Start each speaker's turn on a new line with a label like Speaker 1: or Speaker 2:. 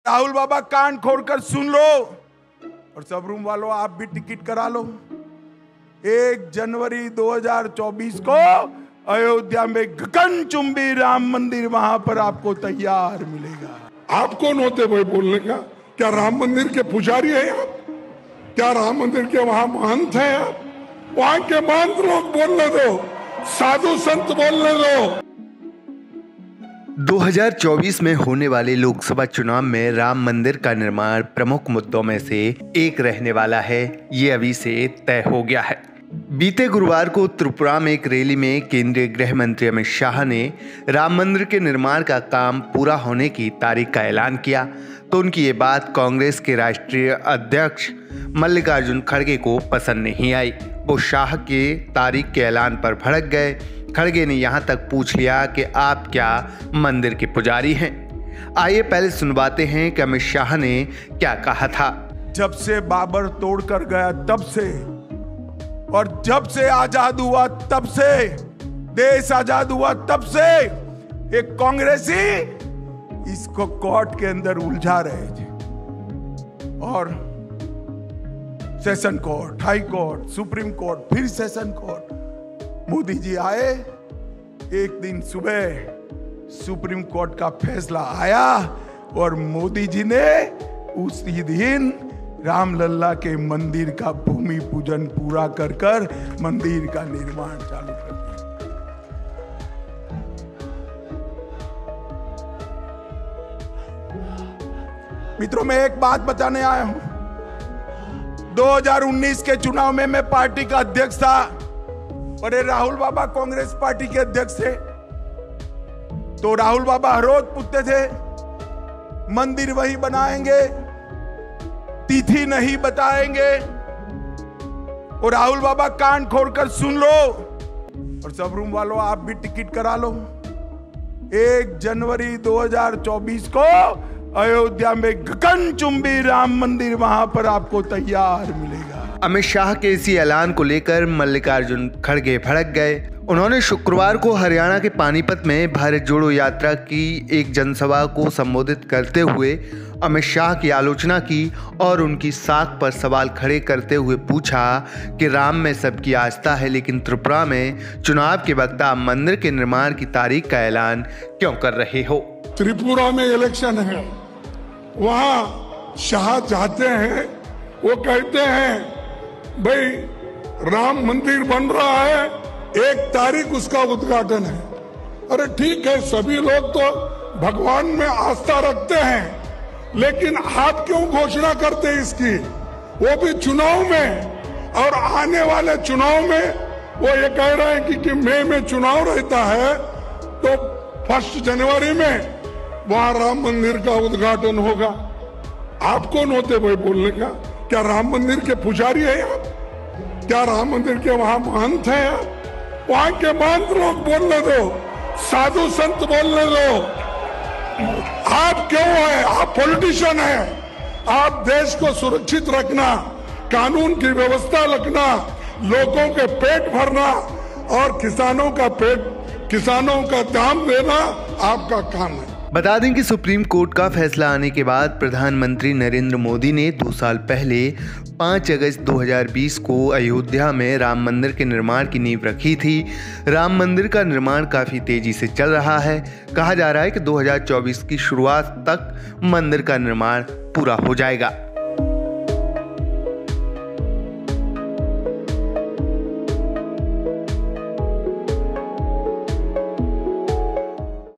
Speaker 1: राहुल बाबा कान खोलकर सुन लो और सब रूम वालों आप भी टिकट करा लो। 1 जनवरी 2024 को अयोध्या में गगनचुंबी राम मंदिर वहां पर आपको तैयार मिलेगा।
Speaker 2: आप कौन होते भाई बोलने का? क्या राम मंदिर के पुजारी हैं आप? क्या राम मंदिर के वहां महंत हैं आप? वहां के महंत लोग बोलने दो, साधु संत बोलने दो।
Speaker 3: 2024 में होने वाले लोकसभा चुनाव में राम मंदिर का निर्माण प्रमुख मुद्दों में से एक रहने वाला है, ये अभी से तय हो गया है। बीते गुरुवार को त्रिपुरा में एक रैली में केंद्रीय गृह मंत्री अमित शाह ने राम मंदिर के निर्माण का काम पूरा होने की तारीख का ऐलान किया, तो उनकी ये बात कांग्रेस के राष्ट्रीय अध्यक्ष मल्लिकार्जुन खड़गे को पसंद नहीं आई। वो शाह के तारीख के ऐलान पर भड़क गए। खड़गे ने यहाँ तक पूछ लिया कि आप क्या मंदिर के पुजारी हैं? आइए पहले सुनवाते हैं कि अमित शाह ने क्या कहा था।
Speaker 1: जब से बाबर तोड़ कर गया तब से, और जब से आजाद हुआ तब से, देश आजाद हुआ तब से एक कांग्रेसी इसको कोर्ट के अंदर उलझा रहे थे। और session court, high court, supreme court, फिर सेशन कोर्ट। मोदी जी आए, एक दिन सुबह सुप्रीम कोर्ट का फैसला आया और मोदी जी ने उसी दिन रामलला के मंदिर का भूमि पूजन पूरा कर मंदिर का निर्माण चालू कर दिया। मित्रों, मैं एक बात बताने आया हूं। 2019 के चुनाव में मैं पार्टी का अध्यक्ष था और ये राहुल बाबा कांग्रेस पार्टी के अध्यक्ष थे। तो राहुल बाबा हर रोज पूछते थे मंदिर वही बनाएंगे, तिथि नहीं बताएंगे। और राहुल बाबा कान खोलकर सुन लो और सब रूम वालों आप भी टिकट करा लो। 1 जनवरी 2024 को अयोध्या में गगनचुंबी राम मंदिर वहां पर आपको तैयार मिलेगा।
Speaker 3: अमित शाह के इसी ऐलान को लेकर मल्लिकार्जुन खड़गे भड़क गए। उन्होंने शुक्रवार को हरियाणा के पानीपत में भारत जोड़ो यात्रा की एक जनसभा को संबोधित करते हुए अमित शाह की आलोचना की और उनकी साख पर सवाल खड़े करते हुए पूछा कि राम में सबकी आस्था है, लेकिन त्रिपुरा में चुनाव के वक्त आप मंदिर के निर्माण की तारीख का ऐलान क्यों कर रहे हो?
Speaker 2: त्रिपुरा में इलेक्शन है, वहां शाह चाहते हैं, वो कहते हैं भाई राम मंदिर बन रहा है, 1 तारीख उसका उद्घाटन है। अरे ठीक है, सभी लोग तो भगवान में आस्था रखते हैं, लेकिन आप क्यों घोषणा करते हैं इसकी? वो भी चुनाव में, और आने वाले चुनाव में वो ये कह रहे हैं कि मई में चुनाव रहता है तो 1 जनवरी में वहां राम मंदिर का उद्घाटन होगा। आप कौन होते भाई बोलने का? क्या राम मंदिर के पुजारी हैं आप? क्या राम मंदिर के वहां महंत हैं आप? वहां के महंत लोग बोलने दो, साधु संत बोलने दो। आप क्यों है? आप पॉलिटिशियन हैं। आप देश को सुरक्षित रखना, कानून की व्यवस्था रखना, लोगों के पेट भरना और किसानों का दाम देना आपका काम है।
Speaker 3: बता दें कि सुप्रीम कोर्ट का फैसला आने के बाद प्रधानमंत्री नरेंद्र मोदी ने 2 साल पहले 5 अगस्त 2020 को अयोध्या में राम मंदिर के निर्माण की नींव रखी थी। राम मंदिर का निर्माण काफ़ी तेजी से चल रहा है। कहा जा रहा है कि 2024 की शुरुआत तक मंदिर का निर्माण पूरा हो जाएगा।